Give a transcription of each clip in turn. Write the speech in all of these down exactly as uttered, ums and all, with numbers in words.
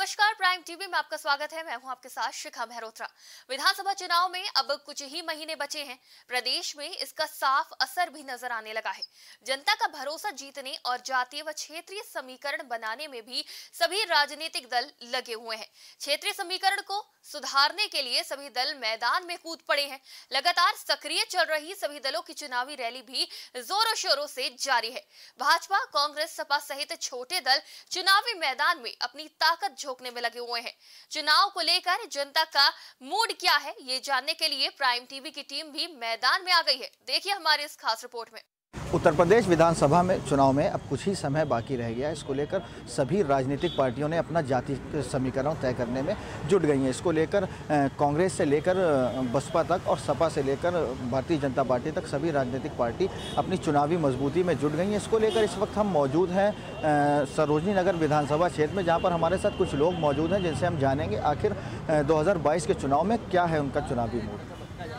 नमस्कार, prime TV में आपका स्वागत है। मैं हूं आपके साथ शिखा मेहरोत्रा। विधानसभा चुनाव में अब कुछ ही महीने बचे हैं। प्रदेश में इसका साफ असर भी नजर आने लगा है। जनता का भरोसा जीतने और जातीय व क्षेत्रीय समीकरण बनाने में भी सभी राजनीतिक दल लगे हुए हैं। क्षेत्रीय समीकरण को सुधारने के लिए सभी दल मैदान में कूद पड़े हैं। लगातार सक्रिय चल रही सभी दलों की चुनावी रैली भी जोरों शोरों से जारी है। भाजपा, कांग्रेस, सपा सहित छोटे दल चुनावी मैदान में अपनी ताकत झोंकने में लगे हुए हैं। चुनाव को लेकर जनता का मूड क्या है, ये जानने के लिए प्राइम टीवी की टीम भी मैदान में आ गई है। देखिए हमारी इस खास रिपोर्ट में। उत्तर प्रदेश विधानसभा में चुनाव में अब कुछ ही समय बाकी रह गया है। इसको लेकर सभी राजनीतिक पार्टियों ने अपना जातीय समीकरण तय करने में जुट गई हैं। इसको लेकर कांग्रेस से लेकर बसपा तक और सपा से लेकर भारतीय जनता पार्टी तक सभी राजनीतिक पार्टी अपनी चुनावी मजबूती में जुट गई हैं। इसको लेकर इस वक्त हम मौजूद हैं सरोजनी नगर विधानसभा क्षेत्र में, जहाँ पर हमारे साथ कुछ लोग मौजूद हैं जिनसे हम जानेंगे आखिर दो हज़ार बाईस के चुनाव में क्या है उनका चुनावी मूड।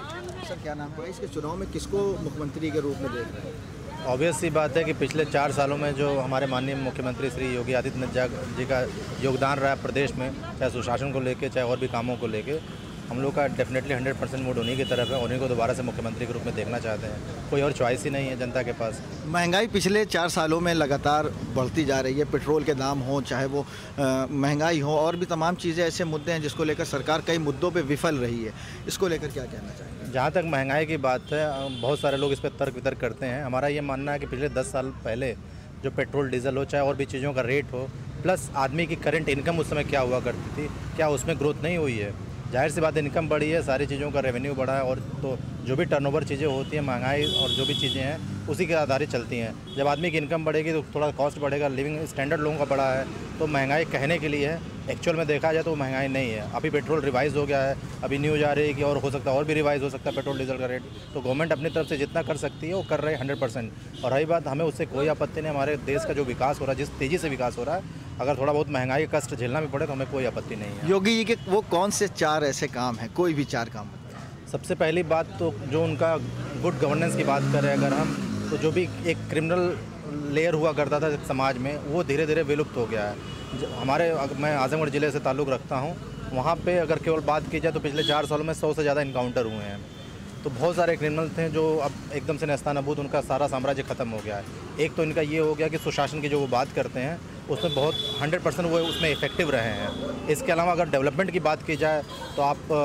सर, क्या नाम है? इसके चुनाव में किसको मुख्यमंत्री के रूप में देख रहे हैं? ऑब्वियस सी बात है कि पिछले चार सालों में जो हमारे माननीय मुख्यमंत्री श्री योगी आदित्यनाथ जी का योगदान रहा है प्रदेश में, चाहे सुशासन को लेके चाहे और भी कामों को लेके, हम लोग का डेफिनेटली हंड्रेड परसेंट मूड उन्हीं की तरफ है। उन्हीं को दोबारा से मुख्यमंत्री के रूप में देखना चाहते हैं। कोई और चॉइस ही नहीं है जनता के पास। महंगाई पिछले चार सालों में लगातार बढ़ती जा रही है। पेट्रोल के दाम हो, चाहे वो महंगाई हो, और भी तमाम चीज़ें ऐसे मुद्दे हैं जिसको लेकर सरकार कई मुद्दों पे विफल रही है। इसको लेकर क्या कहना चाहेंगे? जहाँ तक महंगाई की बात है, बहुत सारे लोग इस पर तर्क वितर्क करते हैं। हमारा ये मानना है कि पिछले दस साल पहले जो पेट्रोल डीजल हो, चाहे और भी चीज़ों का रेट हो, प्लस आदमी की करंट इनकम उस समय क्या हुआ करती थी, क्या उसमें ग्रोथ नहीं हुई है? जाहिर सी बात है, इनकम बढ़ी है, सारी चीज़ों का रेवेन्यू बढ़ा है, और तो जो भी टर्नओवर चीज़ें होती हैं, महंगाई और जो भी चीज़ें हैं उसी के आधारित चलती हैं। जब आदमी की इनकम बढ़ेगी तो थोड़ा कॉस्ट बढ़ेगा। लिविंग स्टैंडर्ड लोगों का बढ़ा है, तो महंगाई कहने के लिए है, एक्चुअल में देखा जाए तो महंगाई नहीं है। अभी पेट्रोल रिवाइज़ हो गया है, अभी न्यूज़ आ रही है कि और हो सकता है और भी रिवाइज़ हो सकता है पेट्रोल डीजल का रेट। तो गवर्नमेंट अपनी तरफ से जितना कर सकती है वो कर रही है हंड्रेड परसेंट। और रही बात, हमें उससे कोई आपत्ति नहीं। हमारे देश का जो विकास हो रहा है, जिस तेज़ी से विकास हो रहा है, अगर थोड़ा बहुत महंगाई का कष्ट झेलना भी पड़े तो हमें कोई आपत्ति नहीं है। योगी जी के वो कौन से चार ऐसे काम हैं? कोई भी चार काम। सबसे पहली बात तो जो उनका गुड गवर्नेंस की बात करें अगर हम, तो जो भी एक क्रिमिनल लेयर हुआ करता था समाज में, वो धीरे धीरे विलुप्त हो गया है। हमारे, मैं आजमगढ़ ज़िले से ताल्लुक़ रखता हूँ, वहाँ पे अगर केवल बात की जाए तो पिछले चार सालों में सौ से ज़्यादा इनकाउंटर हुए हैं। तो बहुत सारे क्रिमिनल थे जो अब एकदम से नेस्तानाबूद, उनका सारा साम्राज्य ख़त्म हो गया है। एक तो इनका ये हो गया कि सुशासन की जो वो बात करते हैं उसमें बहुत हंड्रेड परसेंट वो उसमें इफेक्टिव रहे हैं। इसके अलावा अगर डेवलपमेंट की बात की जाए तो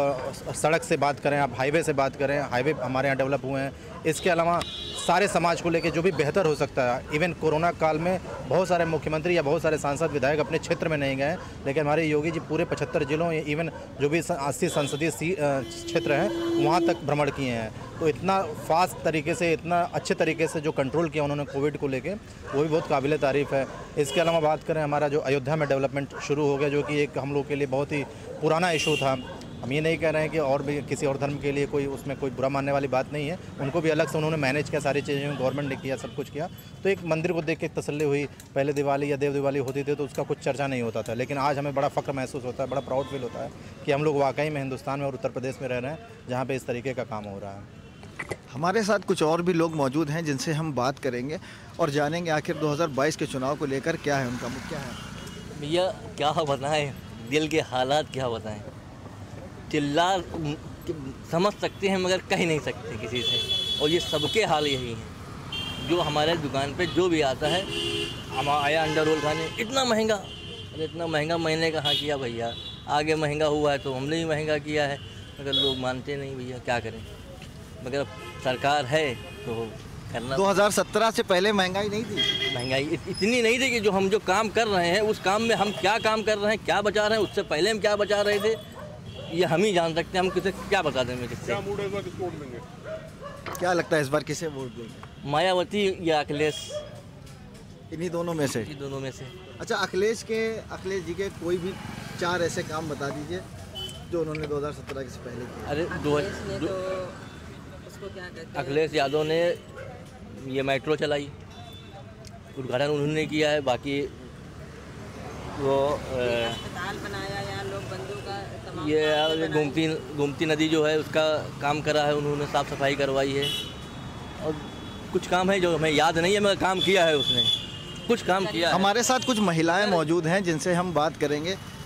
आप सड़क से बात करें, आप हाईवे से बात करें, हाईवे हमारे यहाँ डेवलप हुए हैं। इसके अलावा सारे समाज को लेके जो भी बेहतर हो सकता है, इवन कोरोना काल में बहुत सारे मुख्यमंत्री या बहुत सारे सांसद विधायक अपने क्षेत्र में नहीं गए, लेकिन हमारे योगी जी पूरे पचहत्तर जिलों, इवन जो भी अस्सी संसदीय क्षेत्र हैं वहाँ तक भ्रमण किए हैं। तो इतना फास्ट तरीके से, इतना अच्छे तरीके से जो कंट्रोल किया उन्होंने कोविड को लेके, वो भी बहुत काबिल तारीफ़ है। इसके अलावा बात करें, हमारा जो अयोध्या में डेवलपमेंट शुरू हो गया, जो कि एक हम लोग के लिए बहुत ही पुराना इशू था। हम ये नहीं कह रहे हैं कि और भी किसी और धर्म के लिए कोई उसमें कोई बुरा मानने वाली बात नहीं है। उनको भी अलग से उन्होंने मैनेज किया, सारी चीज़ें गवर्नमेंट ने किया, सब कुछ किया। तो एक मंदिर को देख के तसल्ली हुई। पहले दिवाली या देव दिवाली होती थी तो उसका कुछ चर्चा नहीं होता था, लेकिन आज हमें बड़ा फ़ख्र महसूस होता है, बड़ा प्राउड फील होता है कि हम लोग वाकई में हिंदुस्तान में और उत्तर प्रदेश में रह रहे हैं जहाँ पर इस तरीके का काम हो रहा है। हमारे साथ कुछ और भी लोग मौजूद हैं जिनसे हम बात करेंगे और जानेंगे आखिर दो हज़ार बाईस के चुनाव को लेकर क्या है उनका मुद्दा। क्या है भैया, क्या बताएं, दिल के हालात क्या बताएं। चिल्ला समझ सकते हैं मगर कह नहीं सकते किसी से, और ये सबके हाल यही हैं। जो हमारे दुकान पे जो भी आता है, हम आया अंडा रोल खाने, इतना महंगा, अरे इतना महंगा मैंने कहाँ किया भैया, आगे महंगा हुआ है तो हमने भी महंगा किया है, मगर लोग मानते नहीं भैया, क्या करें। मगर सरकार है तो करना। दो हज़ार सत्रह से पहले महंगाई नहीं थी? महंगाई इत, इतनी नहीं थी कि जो हम जो काम कर रहे हैं उस काम में हम क्या काम कर रहे हैं, क्या बचा रहे हैं, उससे पहले हम क्या बचा रहे थे, ये हम ही जान सकते हैं। हम किसे क्या बता देंगे, किससे क्या मूड है इस बार, किसको वोट देंगे? क्या लगता है इस बार किसे वोट देंगे? मायावती या अखिलेश? इन्हीं दोनों में से? इन्हीं दोनों में से। अच्छा, अखिलेश के अखिलेश जी के कोई भी चार ऐसे काम बता दीजिए जो उन्होंने दो हज़ार सत्रह से पहले किए। अरे दो, दो अखिलेश यादव ने ये मेट्रो चलाई, उद्घाटन उन्होंने किया है। बाकी वो अस्पताल बनाया, यहाँ लोग बंदों का, ये गोमती गोमती नदी जो है उसका काम करा है उन्होंने, साफ़ सफाई करवाई है। और कुछ काम है जो हमें याद नहीं है मगर काम किया है उसने, कुछ काम किया है। हमारे साथ कुछ महिलाएं मौजूद हैं जिनसे हम बात करेंगे।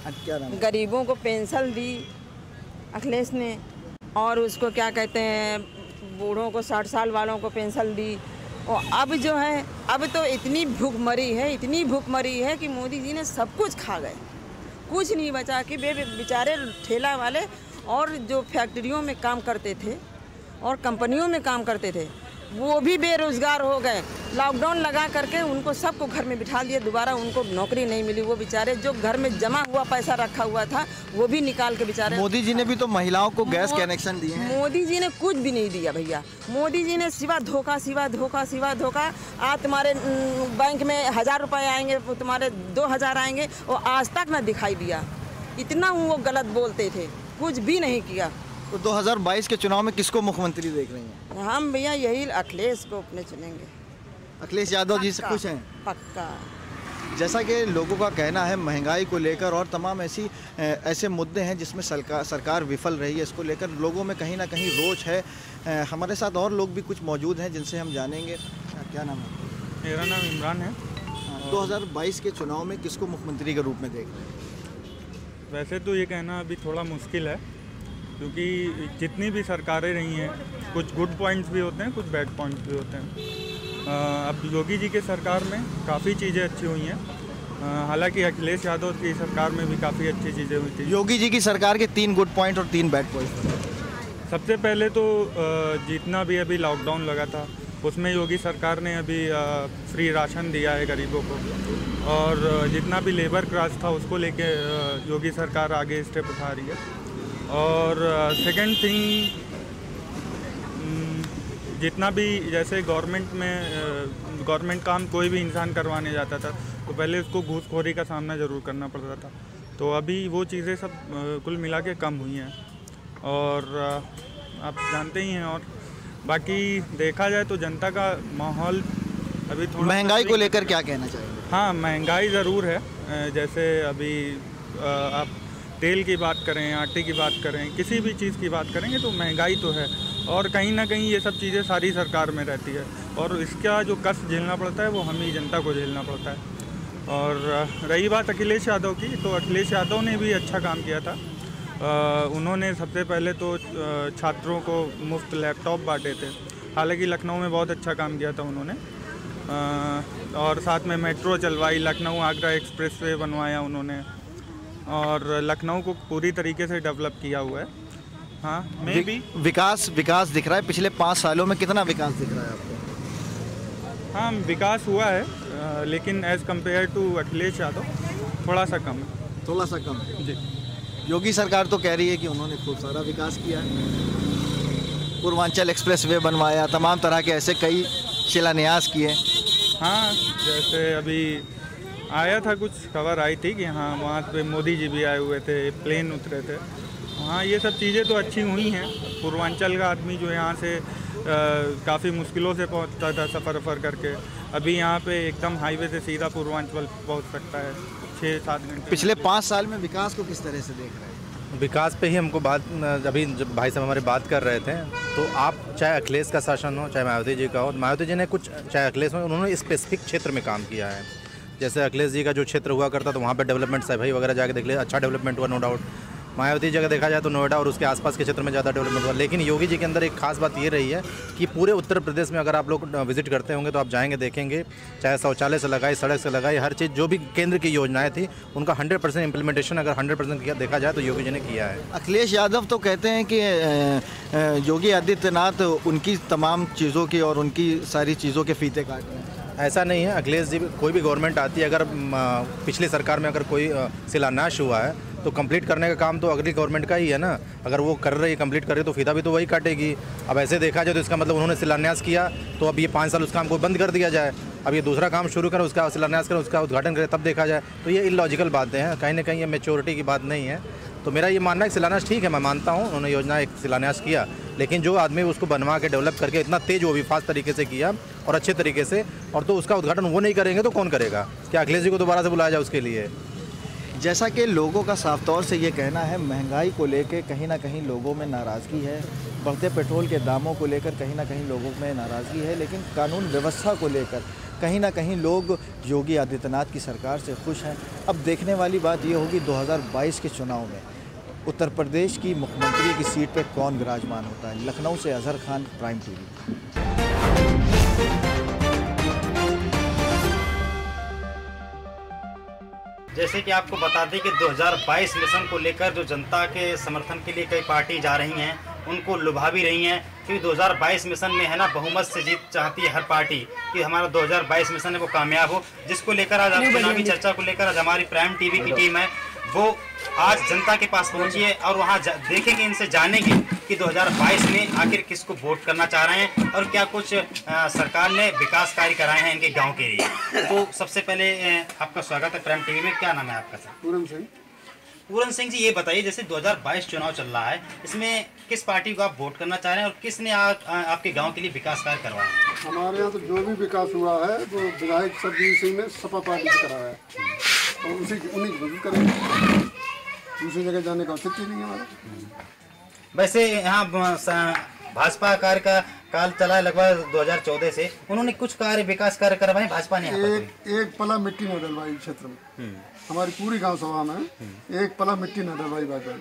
क्या नाम है? गरीबों को पेंशन दी अखिलेश ने, और उसको क्या कहते हैं, बूढ़ों को साठ साल वालों को पेंशन दी। और अब जो है, अब तो इतनी भूखमरी है, इतनी भूखमरी है कि मोदी जी ने सब कुछ खा गए, कुछ नहीं बचा कि बे बेचारे ठेला वाले और जो फैक्ट्रियों में काम करते थे और कंपनियों में काम करते थे वो भी बेरोजगार हो गए। लॉकडाउन लगा करके उनको सबको घर में बिठा दिया, दोबारा उनको नौकरी नहीं मिली। वो बेचारे जो घर में जमा हुआ पैसा रखा हुआ था वो भी निकाल के बेचारे। मोदी जी ने भी तो महिलाओं को गैस कनेक्शन दिए हैं। मोदी जी ने कुछ भी नहीं दिया भैया। मोदी जी ने सिवा धोखा सिवा धोखा सिवा धोखा। आज तुम्हारे बैंक में हजार रुपए आएंगे, तुम्हारे दो हजार आएंगे, और आज तक ना दिखाई दिया। इतना वो गलत बोलते थे, कुछ भी नहीं किया। तो दो हज़ार बाईस के चुनाव में किसको मुख्यमंत्री देख रही हैं? हम भैया यही अखिलेश को अपने चुनेंगे। अखिलेश यादव जी से खुश हैं? पक्का। जैसा कि लोगों का कहना है महंगाई को लेकर और तमाम ऐसी ऐसे मुद्दे हैं जिसमें सरकार सरकार विफल रही है, इसको लेकर लोगों में कहीं ना कहीं रोष है। हमारे साथ और लोग भी कुछ मौजूद हैं जिनसे हम जानेंगे। क्या नाम है? मेरा नाम इमरान है। दो हज़ार बाईस के चुनाव में किसको मुख्यमंत्री के रूप में देख रहे हैं? वैसे तो ये कहना अभी थोड़ा मुश्किल है, क्योंकि जितनी भी सरकारें रही हैं कुछ गुड पॉइंट्स भी होते हैं, कुछ बैड पॉइंट्स भी होते हैं। अब योगी जी के सरकार में काफ़ी चीज़ें अच्छी हुई हैं, हालांकि अखिलेश यादव की सरकार में भी काफ़ी अच्छी चीज़ें हुई थी। योगी जी की सरकार के तीन गुड पॉइंट और तीन बैड पॉइंट। सबसे पहले तो जितना भी अभी लॉकडाउन लगा था उसमें योगी सरकार ने अभी फ्री राशन दिया है गरीबों को, और जितना भी लेबर क्लास था उसको लेके योगी सरकार आगे स्टेप उठा रही है। और सेकंड थिंग, जितना भी जैसे गवर्नमेंट में गवर्नमेंट काम कोई भी इंसान करवाने जाता था तो पहले उसको घूसखोरी का सामना ज़रूर करना पड़ता था, तो अभी वो चीज़ें सब कुल मिला के कम हुई हैं, और आप जानते ही हैं। और बाकी देखा जाए तो जनता का माहौल अभी थोड़ा, महंगाई को लेकर क्या कहना चाहेंगे? हाँ, महंगाई ज़रूर है। जैसे अभी आप तेल की बात करें, आटे की बात करें, किसी भी चीज़ की बात करेंगे तो महंगाई तो है, और कहीं ना कहीं ये सब चीज़ें सारी सरकार में रहती है, और इसका जो कष्ट झेलना पड़ता है वो हम ही जनता को झेलना पड़ता है। और रही बात अखिलेश यादव की, तो अखिलेश यादव ने भी अच्छा काम किया था। आ, उन्होंने सबसे पहले तो छात्रों को मुफ्त लैपटॉप बांटे थे, हालांकि लखनऊ में बहुत अच्छा काम किया था उन्होंने। आ, और साथ में मेट्रो चलवाई, लखनऊ आगरा एक्सप्रेसवे बनवाया उन्होंने, और लखनऊ को पूरी तरीके से डेवलप किया हुआ है। हाँ, मैं भी विकास विकास दिख रहा है। पिछले पाँच सालों में कितना विकास दिख रहा है आपको? हाँ, विकास हुआ है, आ, लेकिन as compare to Akhilesh Yadav थोड़ा सा कम है। थोड़ा सा कम है जी। योगी सरकार तो कह रही है कि उन्होंने खूब सारा विकास किया है, पूर्वांचल एक्सप्रेसवे बनवाया, तमाम तरह के ऐसे कई शिलान्यास किए। हाँ, जैसे अभी आया था, कुछ खबर आई थी कि हाँ वहाँ पे मोदी जी भी आए हुए थे, प्लेन उतरे थे। हाँ, ये सब चीज़ें तो अच्छी हुई हैं। पूर्वांचल का आदमी जो यहाँ से काफ़ी मुश्किलों से पहुँचता था सफ़र वफ़र करके, अभी यहाँ पे एकदम हाईवे से सीधा पूर्वांचल पहुँच सकता है छः सात घंटे। पिछले पाँच साल में विकास को किस तरह से देख रहे हैं? विकास पे ही हमको बात, अभी जब भाई साहब हमारे बात कर रहे थे, तो आप चाहे अखिलेश का शासन हो, चाहे मायावती जी का हो, मायावती जी ने कुछ, चाहे अखिलेश हो, उन्होंने स्पेसिफिक क्षेत्र में काम किया है। जैसे अखिलेश जी का जो क्षेत्र हुआ करता तो वहाँ पे डेवलपमेंट सभी वगैरह जाके देख लिया, अच्छा डेवलपमेंट हुआ, नो डाउट। मायावती जगह देखा जाए तो नोएडा और उसके आसपास के क्षेत्र में ज़्यादा डेवलपमेंट हुआ। लेकिन योगी जी के अंदर एक खास बात ये रही है कि पूरे उत्तर प्रदेश में अगर आप लोग विजिट करते होंगे तो आप जाएंगे, देखेंगे, चाहे शौचालय से लगाई, सड़क से लगाई, हर चीज़ जो भी केंद्र की योजनाएं थी उनका हंड्रेड परसेंट इम्प्लीमेंटेशन अगर हंड्रेड परसेंट किया देखा जाए तो योगी जी ने किया है। अखिलेश यादव तो कहते हैं कि योगी आदित्यनाथ उनकी तमाम चीज़ों की और उनकी सारी चीज़ों के फीते काट रहे हैं। ऐसा नहीं है। अखिलेश जी, कोई भी गवर्नमेंट आती है, अगर पिछली सरकार में अगर कोई शिलान्यास हुआ है तो कंप्लीट करने का काम तो अगली गवर्नमेंट का ही है ना। अगर वो कर रही है, कंप्लीट कर रही है, तो फीता भी तो वही काटेगी। अब ऐसे देखा जाए तो इसका मतलब उन्होंने शिलान्यास किया तो अब ये पाँच साल उस काम को बंद कर दिया जाए, अब ये दूसरा काम शुरू करें, उसका शिलान्यास करें, उसका उद्घाटन करें, तब देखा जाए, तो ये इलॉजिकल बातें हैं। कहीं ना कहीं ये मेच्योरिटी की बात नहीं है। तो मेरा ये मानना है कि शिलान्यास ठीक है, मैं मानता हूँ उन्होंने योजना एक शिलान्यास किया, लेकिन जो आदमी उसको बनवा के डेवलप करके इतना तेज वो भी फास्ट तरीके से किया और अच्छे तरीके से, और तो उसका उद्घाटन वो नहीं करेंगे तो कौन करेगा? क्या अखिलेश जी को दोबारा से बुलाया जाए उसके लिए? जैसा कि लोगों का साफ तौर से ये कहना है, महंगाई को लेकर कहीं ना कहीं लोगों में नाराज़गी है, बढ़ते पेट्रोल के दामों को लेकर कहीं ना कहीं लोगों में नाराज़गी है, लेकिन कानून व्यवस्था को लेकर कहीं ना कहीं लोग योगी आदित्यनाथ की सरकार से खुश हैं। अब देखने वाली बात ये होगी दो हज़ार बाईस के चुनाव में उत्तर प्रदेश की मुख्यमंत्री की सीट पर कौन विराजमान होता है। लखनऊ से अजहर खान, प्राइम टीवी। जैसे कि आपको बता दें कि दो हज़ार बाईस मिशन को लेकर जो जनता के समर्थन के लिए कई पार्टी जा रही हैं, उनको लुभा भी रही हैं, क्योंकि दो हज़ार बाईस मिशन में है ना बहुमत से जीत चाहती है हर पार्टी कि हमारा दो हज़ार बाईस मिशन है वो कामयाब हो, जिसको लेकर आज आप चुनावी चर्चा को लेकर आज हमारी प्राइम टीवी की टीम है वो आज जनता के पास पहुंची है और वहां देखेंगे, इनसे जानेंगे कि दो हज़ार बाईस में आखिर किसको वोट करना चाह रहे हैं और क्या कुछ आ, सरकार ने विकास कार्य कराए हैं इनके गांव के लिए। तो सबसे पहले आ, आपका स्वागत है प्राइम टीवी में। क्या नाम है आपका सर? पूरन सिंह। पूरन सिंह जी, ये बताइए जैसे दो हज़ार बाईस चुनाव चल रहा है, इसमें किस पार्टी को आप वोट करना चाह रहे हैं और किसने आ, आ, आपके गाँव के लिए विकास कार्य करवाए हैं? हमारे यहाँ तो जो भी विकास हुआ है वो विधायक सरजीत सिंह ने सपा पार्टी से कराया है और उसी उन्हीं की मदद करेंगे, दूसरी जगह जाने का औचित्य नहीं है हमारा। वैसे यहाँ भाजपा कार्य का काल चला है लगभग दो हज़ार चौदह से, उन्होंने कुछ कार्य विकास कार्य करवाए भाजपा ने? एक एक पला मिट्टी न डलवाई क्षेत्र में, हमारी पूरी गांव सभा में एक पला मिट्टी न डलवाई भाजपा।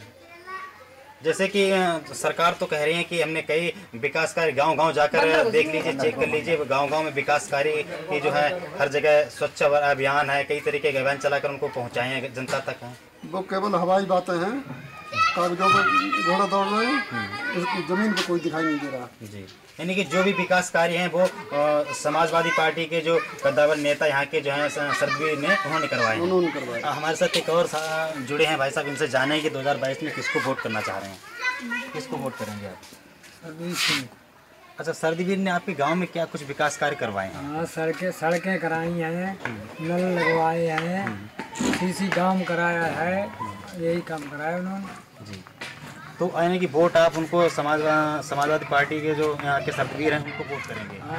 जैसे कि सरकार तो कह रही है कि हमने कई विकास कार्य गांव-गांव जाकर देख लीजिए, चेक कर लीजिए, गांव-गांव में विकास कार्य की जो है हर जगह स्वच्छ अभियान है, कई तरीके के अभियान चलाकर उनको पहुंचाए हैं जनता तक हैं। वो केवल हवाई बातें हैं, कागजों पर घोड़ा दौड़ रहे हैं, जमीन पर कोई दिखाई नहीं दे रहा जी। यानी कि जो भी विकास कार्य हैं वो आ, समाजवादी पार्टी के जो कद्दावर नेता यहाँ के जो हैं सरदवीर ने उन्होंने करवाए उन्होंने करवाया। हमारे साथ एक और जुड़े हैं भाई साहब, इनसे जाने कि दो हज़ार बाईस में किसको वोट करना चाह रहे हैं? किसको वोट करेंगे आप? सरदवीर सिंह। अच्छा, सरदवीर ने आपके गांव में क्या कुछ विकास कार्य करवाए हैं? हाँ, सड़कें सड़कें कराई हैं, नल लगवाए हैं, सीसी काम कराया है, यही काम कराया उन्होंने जी। तो यानी कि वोट आप उनको समाज समाजवादी पार्टी के जो यहाँ के सरदवीर हैं उनको वोट करेंगे? हाँ,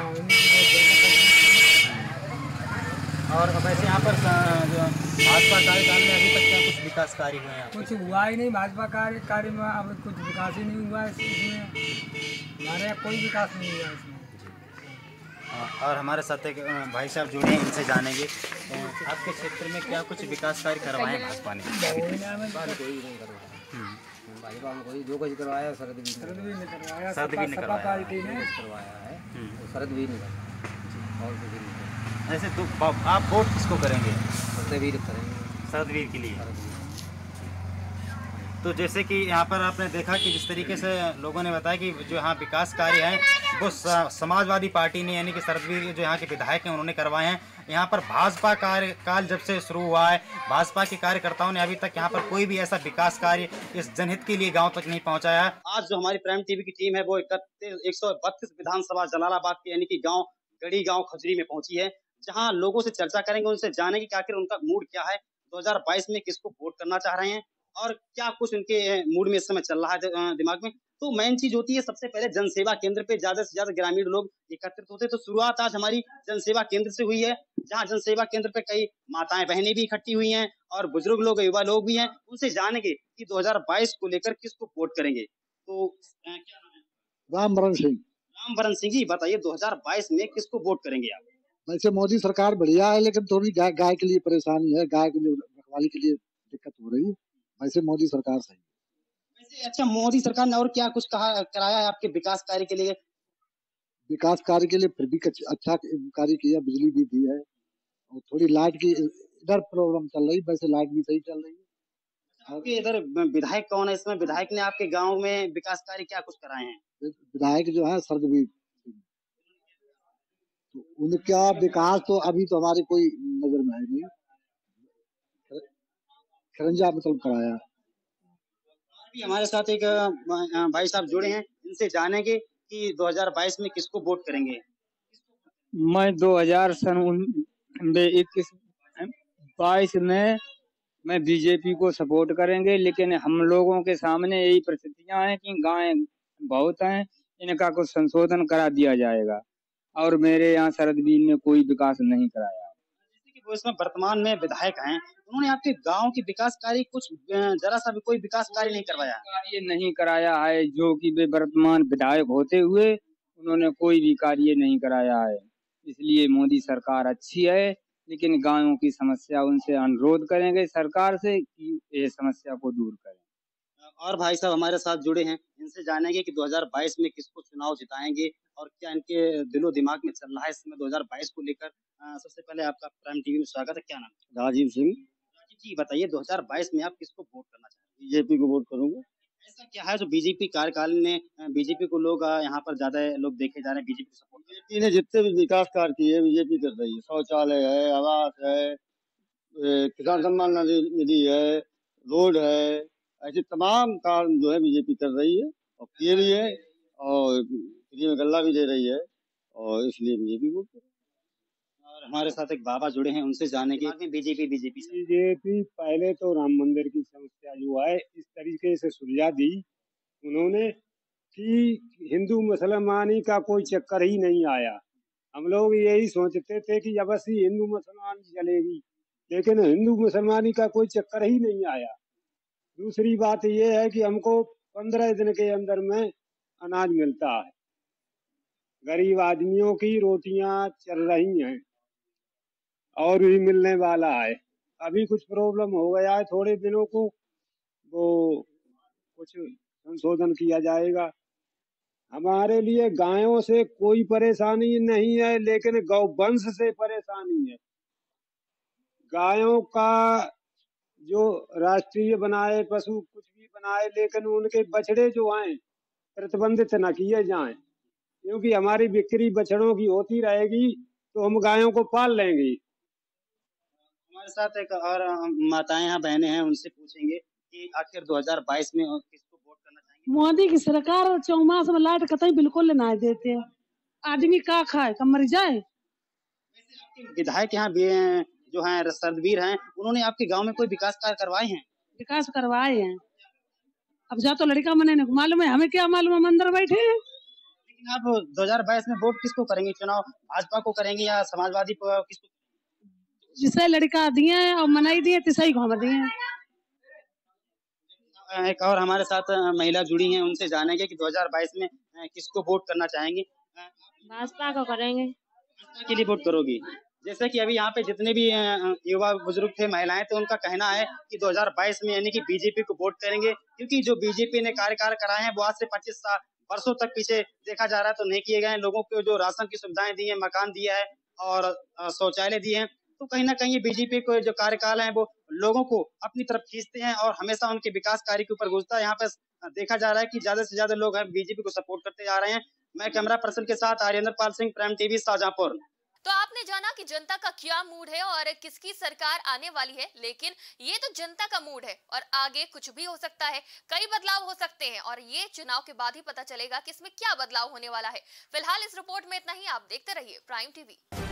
और वैसे यहाँ पर भाजपा कार्यकाल में अभी तक क्या कुछ विकास कार्य हुए हैं? कुछ हुआ ही नहीं भाजपा कार्य कार्य में, अब कुछ विकास ही नहीं हुआ इसमें, हमारे यहाँ कोई विकास नहीं हुआ इसमें। और हमारे साथ एक भाई साहब जुड़े हैं, इनसे जानेंगे आपके क्षेत्र में क्या कुछ विकास कार्य करवाए हैं भाजपा ने? भाजपा में कोई जो कुछ करवाया सरदवीर सरदवीर ने करवाया, सरदवीर ने करवाया पार्टी ने करवाया है, सरदवीर ने करवाया और कुछ नहीं। ऐसे तो आप वोट किसको करेंगे? सरदवीर करेंगे, सरदवीर के लिए। तो जैसे कि यहाँ पर आपने देखा कि जिस तरीके से लोगों ने बताया कि जो यहाँ विकास कार्य हैं वो समाजवादी पार्टी ने यानी कि सरदवीर जो यहाँ के विधायक हैं उन्होंने करवाए हैं। यहाँ पर भाजपा कार्यकाल जब से शुरू हुआ है, भाजपा के कार्यकर्ताओं ने अभी तक यहाँ पर कोई भी ऐसा विकास कार्य इस जनहित के लिए गांव तक नहीं पहुँचाया है। आज जो हमारी प्राइम टीवी की टीम है वो इकतीस एक सौ बत्तीस विधानसभा जलालाबाद के यानी कि गाँव गढ़ी गाँव खजरी में पहुंची है, जहाँ लोगों से चर्चा करेंगे, उनसे जानेंगे कि आखिर उनका मूड क्या है, दो हज़ार बाईस में किसको वोट करना चाह रहे हैं और क्या कुछ उनके मूड में इस समय चल रहा है दिमाग में। तो मेन चीज होती है सबसे पहले जनसेवा केंद्र पे ज्यादा से ज्यादा ग्रामीण लोग एकत्रित होते हैं। तो शुरुआत आज हमारी जनसेवा केंद्र से हुई है, जहां जनसेवा केंद्र पे कई माताएं बहनें भी इकट्ठी हुई हैं और बुजुर्ग लोग युवा लोग भी हैं। उनसे जानेंगे कि दो हज़ार बाईस को लेकर किसको वोट करेंगे। तो क्या नाम है? रामवरण सिंह। रामवरण सिंह जी, बताइए दो हज़ार बाईस में किसको वोट करेंगे आप? वैसे मोदी सरकार बढ़िया है, लेकिन थोड़ी गाय गाय के लिए परेशानी है, गाय के लिए रखवाली के लिए दिक्कत हो रही है। वैसे मोदी सरकार सही। वैसे अच्छा, मोदी सरकार ने और क्या कुछ कहा कराया है आपके विकास कार्य के लिए? विकास कार्य के लिए फिर भी अच्छा कार्य किया, बिजली भी दी है और थोड़ी लाइट की इधर प्रॉब्लम चल रही, वैसे लाइट भी सही चल रही है। आपके इधर विधायक कौन है इसमें? विधायक ने आपके गाँव में विकास कार्य क्या कुछ कराए हैं? विधायक जो है सरदवीर, तो उनका विकास तो अभी तो हमारे कोई नजर में है नहीं, खरंजा मतलब कराया। अभी हमारे साथ एक भाई साहब जुड़े हैं, इनसे जानेंगे कि दो हज़ार बाईस में किसको वोट करेंगे। मैं दो हज़ार सन इक्कीस बाईस में मैं बीजेपी को सपोर्ट करेंगे, लेकिन हम लोगों के सामने यही परिस्थितियां हैं कि गायें बहुत हैं, इनका कुछ संशोधन करा दिया जाएगा और मेरे यहाँ सरदवीर ने कोई विकास नहीं कराया। वो इसमें वर्तमान में विधायक हैं, उन्होंने आपके गांव के विकास कार्य कुछ जरा सा भी कोई विकास कार्य नहीं करवाया? कार्य नहीं कराया है, जो कि वे वर्तमान विधायक होते हुए उन्होंने कोई भी कार्य नहीं कराया है। इसलिए मोदी सरकार अच्छी है, लेकिन गायों की समस्या उनसे अनुरोध करेंगे सरकार से कि ये समस्या को दूर करें। और भाई साहब हमारे साथ जुड़े हैं, इनसे जानेंगे कि दो हज़ार बाईस में किसको चुनाव जिताएंगे और क्या इनके दिलो दिमाग में चल रहा है इस समय दो हज़ार बाईस को लेकर। अ, सबसे पहले आपका प्राइम टीवी में स्वागत है। क्या नाम है? राजीव सिंह। राजीव जी बताइए, दो हज़ार बाईस में आप किसको वोट करना चाहेंगे? बीजेपी को वोट करूंगा। ऐसा क्या है जो बीजेपी कार्यकाल ने बीजेपी को लोग अ, यहाँ पर ज्यादा लोग देखे जा रहे हैं बीजेपी को सपोर्ट कर रहे बीजेपी ने जितने भी विकास कार्य किए बीजेपी कर रही है। शौचालय है, आवास है, ए, किसान सम्मान निधि निधि है, रोड है, ऐसे तमाम काम जो है बीजेपी कर रही है और किए भी है और फ्री में गल्ला भी दे रही है और इसलिए बीजेपी वोट कर। और हमारे साथ एक बाबा जुड़े हैं, उनसे जाने की बीजेपी बीजेपी से बीजेपी पहले तो राम मंदिर की समस्या जो है इस तरीके से सुलझा दी उन्होंने कि हिंदू मुसलमानी का कोई चक्कर ही नहीं आया। हम लोग यही सोचते थे कि अब बस हिंदू मुसलमान चलेगी, लेकिन हिंदू मुसलमानी का कोई चक्कर ही नहीं आया। दूसरी बात यह है कि हमको पंद्रह दिन के अंदर में अनाज मिलता है, गरीब आदमियों की रोटियां चल रही हैं और भी मिलने वाला है। अभी कुछ प्रॉब्लम हो गया है, थोड़े दिनों को वो कुछ संशोधन किया जाएगा। हमारे लिए गायों से कोई परेशानी नहीं है, लेकिन गौवंश से परेशानी है। गायों का जो राष्ट्रीय बनाए, पशु कुछ भी बनाए, लेकिन उनके बछड़े जो हैं प्रतिबंधित न किए जाएं, क्योंकि हमारी बिक्री बछड़ों की होती रहेगी तो हम गायों को पाल लेंगे। हमारे साथ एक और माताएं हैं, बहनें हैं, उनसे पूछेंगे कि आखिर दो हज़ार बाईस में किसको वोट करना चाहेंगे। मोदी की सरकार चौमास में लाइट कतई बिल्कुल ना देते हैं, आदमी का खाए कब मर जाए। विधायक यहाँ भी जो हैं सरदवीर हैं, उन्होंने आपके गांव में कोई विकास कार्य करवाए हैं? विकास करवाए हैं, अब जा तो लड़का मने मालूम है, हमें क्या मालूम, हम अंदर बैठे हैं। लेकिन आप दो हज़ार बाईस में वोट किसको करेंगे? चुनाव भाजपा को करेंगे या समाजवादी को? किसको? जिसे लड़का दिए और मनाई दिए तिसे ही घूम दिए। एक और हमारे साथ महिला जुड़ी हैं, उनसे जानेंगे कि दो हज़ार बाईस में किसको वोट करना चाहेंगे। भाजपा को करेंगे। भाजपा के लिए वोट करोगी? जैसे कि अभी यहाँ पे जितने भी युवा बुजुर्ग थे, महिलाएं थे, उनका कहना है कि दो हज़ार बाईस में यानी कि बीजेपी को वोट करेंगे, क्योंकि जो बीजेपी ने कार्यकाल कराए हैं वो आज से पच्चीस साल वर्षों तक पीछे देखा जा रहा है तो नहीं किए गए हैं। लोगों को जो राशन की सुविधाएं दी है, मकान दिया है और शौचालय दिए हैं, तो कहीं ना कहीं बीजेपी को जो कार्यकाल है वो लोगों को अपनी तरफ खींचते हैं और हमेशा उनके विकास कार्य के ऊपर घुसता है। यहाँ पे देखा जा रहा है कि ज्यादा से ज्यादा लोग बीजेपी को सपोर्ट करते जा रहे हैं। मैं कैमरा पर्सन के साथ आर्येंद्र पाल सिंह, प्राइम टीवी, शाहजहांपुर। तो आपने जाना कि जनता का क्या मूड है और किसकी सरकार आने वाली है, लेकिन ये तो जनता का मूड है और आगे कुछ भी हो सकता है, कई बदलाव हो सकते हैं और ये चुनाव के बाद ही पता चलेगा कि इसमें क्या बदलाव होने वाला है। फिलहाल इस रिपोर्ट में इतना ही। आप देखते रहिए प्राइम टीवी।